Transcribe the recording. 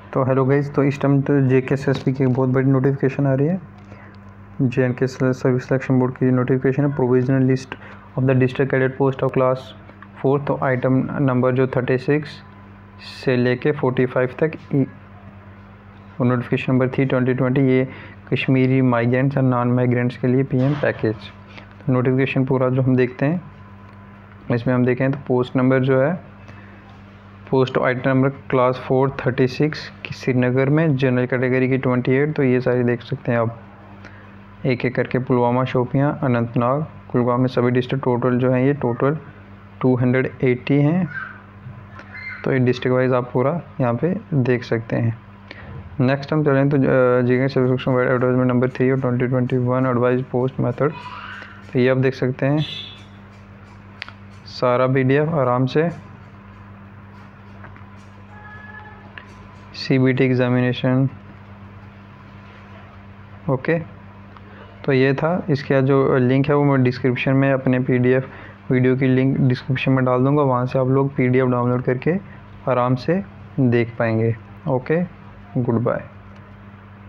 तो hello guys, तो इस टाइम तो JKSSB की एक बहुत बड़ी नोटिफिकेशन आ रही है। JNK सर्विस सिलेक्शन बोर्ड की नोटिफिकेशन है, provisional list of the district cadet post of class 4। तो आइटम नंबर जो 36 से लेके 45 तक और नोटिफिकेशन नंबर 3/2020 ये कश्मीरी माइग्रेंट्स और नॉन माइग्रेंट्स के लिए PM पैकेज। तो नोटिफिकेशन पूरा जो हम देखते हैं इसमें हम देखें तो पोस्ट नंबर जो है, पोस्ट आइटम नंबर क्लास 4 36 की श्रीनगर में, जनरल कैटेगरी की 28। तो ये सारी देख सकते हैं आप एक एक करके। पुलवामा, शोपियां, अनंतनाग, कुलगाम में सभी डिस्ट्रिक्ट टोटल जो है ये टोटल 280 हैं। तो ये डिस्ट्रिक्ट वाइज आप पूरा यहाँ पे देख सकते हैं। नेक्स्ट हम चलें तो JK सर्विस एडवर्टाइजमेंट नंबर 3 और 2021 एडवाइज पोस्ट मेथड। तो ये आप देख सकते हैं सारा PDF आराम से। CBT examination, okay. तो ये था, इसका जो लिंक है वो मैं डिस्क्रिप्शन में अपने PDF वीडियो की लिंक डिस्क्रिप्शन में डाल दूँगा, वहाँ से आप लोग PDF डाउनलोड करके आराम से देख पाएंगे। Okay, good bye.